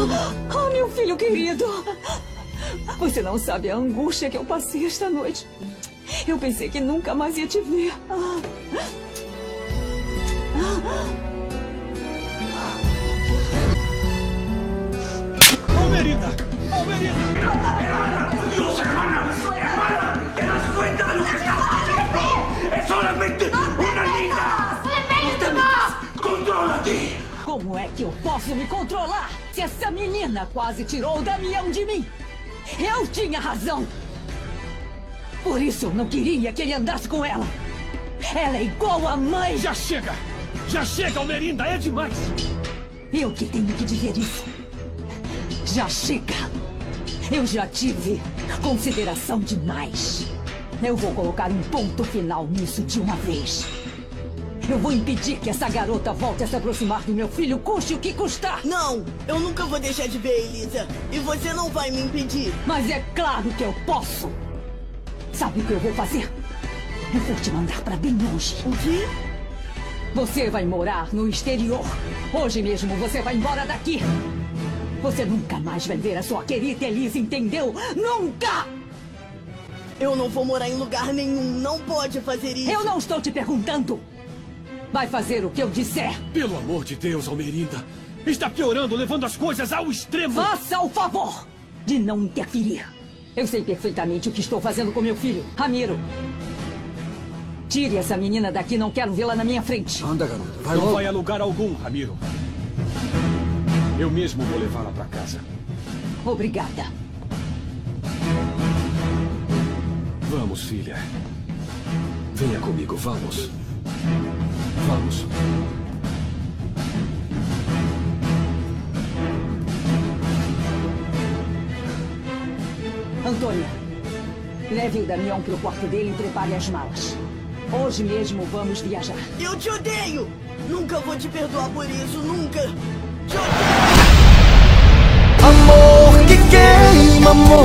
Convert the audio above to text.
Oh, meu filho querido. Você não sabe a angústia que eu passei esta noite. Eu pensei que nunca mais ia te ver. Almerida! Almerida! ¡Dios, hermana! ¡Hermana! ¿Te das cuenta de lo que estás haciendo? ¡Es solamente una niña! ¡Contrólate! Como é que eu posso me controlar se essa menina quase tirou o Damião de mim? Eu tinha razão. Por isso eu não queria que ele andasse com ela. Ela é igual a mãe. Já chega! Já chega, Almerinda! É demais! Eu que tenho que dizer isso. Já chega. Eu já tive consideração demais. Eu vou colocar um ponto final nisso de uma vez. Eu vou impedir que essa garota volte a se aproximar do meu filho, custe o que custar. Não, eu nunca vou deixar de ver a Elisa. E você não vai me impedir. Mas é claro que eu posso. Sabe o que eu vou fazer? Eu vou te mandar pra bem longe. O quê? Você vai morar no exterior. Hoje mesmo você vai embora daqui. Você nunca mais vai ver a sua querida Elisa, entendeu? Nunca! Eu não vou morar em lugar nenhum. Não pode fazer isso. Eu não estou te perguntando. Vai fazer o que eu disser. Pelo amor de Deus, Almerinda. Está piorando, levando as coisas ao extremo. Faça o favor de não interferir. Eu sei perfeitamente o que estou fazendo com meu filho, Ramiro. Tire essa menina daqui, não quero vê-la na minha frente. Anda, garota. Vai Não logo. vai a lugar algum, Ramiro. Eu mesmo vou levá-la para casa. Obrigada. Vamos, filha. Venha comigo, vamos. Vamos. Antônia, leve o Damião para o quarto dele e prepare as malas. Hoje mesmo vamos viajar. Eu te odeio! Nunca vou te perdoar por isso, nunca! Te odeio! Amor que queima, amor.